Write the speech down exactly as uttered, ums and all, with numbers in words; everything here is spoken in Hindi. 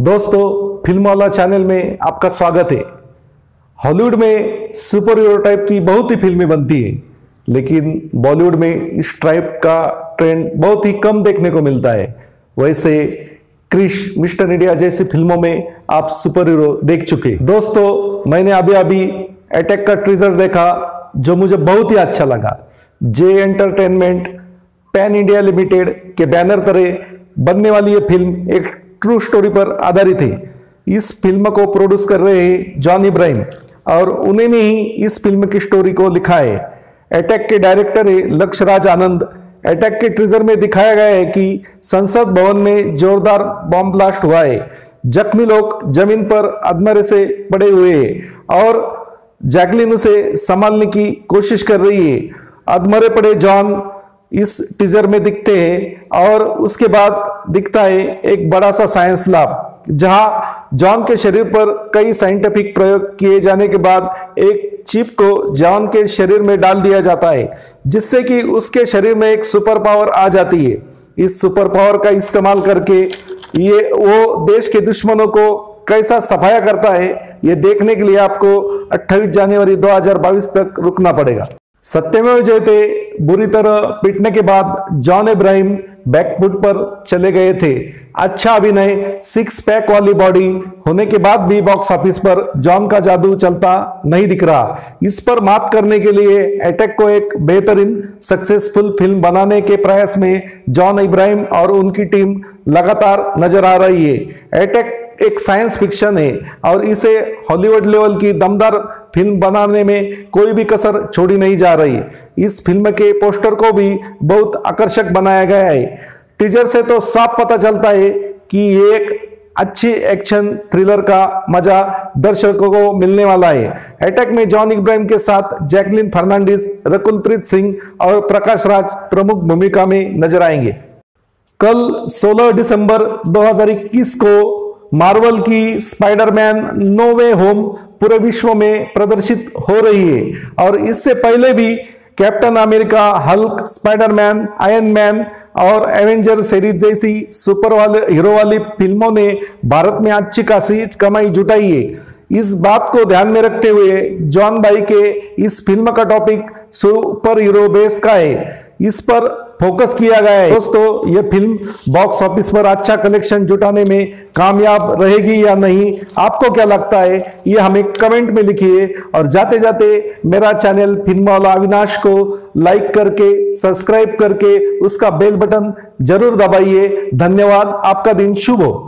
दोस्तों, फिल्म वाला चैनल में आपका स्वागत है। हॉलीवुड में सुपर हीरो टाइप की बहुत ही फिल्में बनती है, लेकिन बॉलीवुड में इस टाइप का ट्रेंड बहुत ही कम देखने को मिलता है। वैसे क्रिश, मिस्टर इंडिया जैसी फिल्मों में आप सुपर हीरो देख चुके। दोस्तों, मैंने अभी अभी अटैक का ट्रीजर देखा जो मुझे बहुत ही अच्छा लगा। J entertainment pan India limited के बैनर तले बनने वाली ये फिल्म एक ट्रू स्टोरी पर आधारित है। इस फिल्म को प्रोड्यूस कर रहे हैं जॉन इब्राहिम और उन्हें ने ही इस फिल्म की स्टोरी को लिखा है। अटैक के डायरेक्टर है लक्ष्य राज आनंद। अटैक के ट्रीजर में दिखाया गया है कि संसद भवन में जोरदार बॉम्ब ब्लास्ट हुआ है। जख्मी लोग जमीन पर अधमरे से पड़े हुए हैं और जैकलिन उसे संभालने की कोशिश कर रही है। अधमरे पड़े जॉन इस टीजर में दिखते हैं और उसके बाद दिखता है एक बड़ा सा साइंस लैब, जहां जॉन के शरीर पर कई साइंटिफिक प्रयोग किए जाने के बाद एक चिप को जॉन के शरीर में डाल दिया जाता है, जिससे कि उसके शरीर में एक सुपर पावर आ जाती है। इस सुपर पावर का इस्तेमाल करके ये वो देश के दुश्मनों को कैसा सफाया करता है, ये देखने के लिए आपको अट्ठाईस जनवरी दो हज़ार बाईस तक रुकना पड़ेगा। सत्यमेव जयते बुरी तरह पीटने के बाद जॉन इब्राहिम बैकफुट पर चले गए थे। अच्छा अभिनय, सिक्स पैक वाली बॉडी होने के बाद भी बॉक्स ऑफिस पर जॉन का जादू चलता नहीं दिख रहा। इस पर मात करने के लिए अटैक को एक बेहतरीन सक्सेसफुल फिल्म बनाने के प्रयास में जॉन इब्राहिम और उनकी टीम लगातार नजर आ रही है। अटैक एक साइंस फिक्शन है और इसे हॉलीवुड लेवल की दमदार फिल्म बनाने में कोई भी कसर छोड़ी नहीं जा रही। इस फिल्म के पोस्टर को भी बहुत आकर्षक बनाया गया है। टीजर से तो साफ पता चलता है कि ये एक अच्छी एक्शन थ्रिलर का मजा दर्शकों को मिलने वाला है। अटैक में जॉन इब्राहिम के साथ जैकलिन फर्नांडिस, रकुल प्रीत सिंह और प्रकाश राज प्रमुख भूमिका में नजर आएंगे। कल सोलह दिसंबर दो हज़ार इक्कीस को मार्वल की स्पाइडरमैन नो वे होम पूरे विश्व में प्रदर्शित हो रही है और इससे पहले भी Captain America, Hulk, Spiderman, Iron Man और एवेंजर सीरीज जैसी सुपर वाले हीरो वाली फिल्मों ने भारत में अच्छी खासी कमाई जुटाई है। इस बात को ध्यान में रखते हुए जॉन भाई के इस फिल्म का टॉपिक सुपर हीरो बेस का है, इस पर फोकस किया गया है। दोस्तों, यह फिल्म बॉक्स ऑफिस पर अच्छा कलेक्शन जुटाने में कामयाब रहेगी या नहीं, आपको क्या लगता है, ये हमें कमेंट में लिखिए और जाते जाते मेरा चैनल फिल्म वाला अविनाश को लाइक करके सब्सक्राइब करके उसका बेल बटन जरूर दबाइए। धन्यवाद। आपका दिन शुभ हो।